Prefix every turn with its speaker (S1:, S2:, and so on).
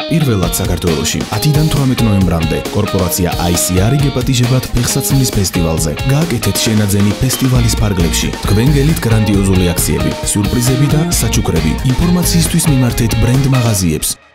S1: პირველად საქართველოში 10-დან 18 ნოემბრამდე კორპორაცია ICR გეპატიჟებათ ფეხსაცმლის ფესტივალზე. გააკეთეთ შენაძენი ფესტივალის ფარგლებში. თქვენ გელით გრანდიოზული აქციები, სიურპრიზები და საჩუქრები. ინფორმაციისთვის მიმართეთ ბრენდ მაღაზიებს.